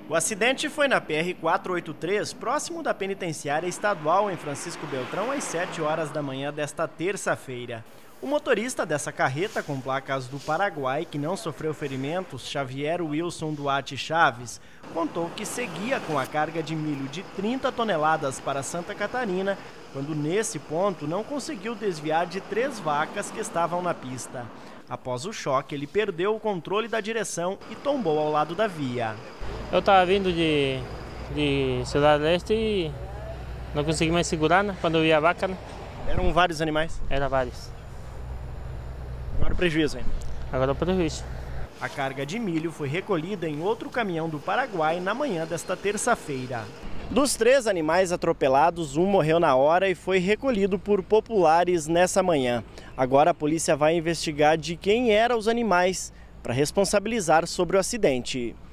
O acidente foi na PR-483, próximo da penitenciária estadual em Francisco Beltrão, às 7 horas da manhã desta terça-feira. O motorista dessa carreta com placas do Paraguai, que não sofreu ferimentos, Xavier Wilson Duarte Chaves, contou que seguia com a carga de milho de 30 toneladas para Santa Catarina, quando nesse ponto não conseguiu desviar de 3 vacas que estavam na pista. Após o choque, ele perdeu o controle da direção e tombou ao lado da via. Eu estava vindo de Cidade Leste e não consegui mais segurar, né? Quando eu vi a vaca, né? Eram vários animais? Era vários. Agora o prejuízo, hein? Agora o prejuízo. A carga de milho foi recolhida em outro caminhão do Paraguai na manhã desta terça-feira. Dos 3 animais atropelados, um morreu na hora e foi recolhido por populares nessa manhã. Agora a polícia vai investigar de quem eram os animais para responsabilizar sobre o acidente.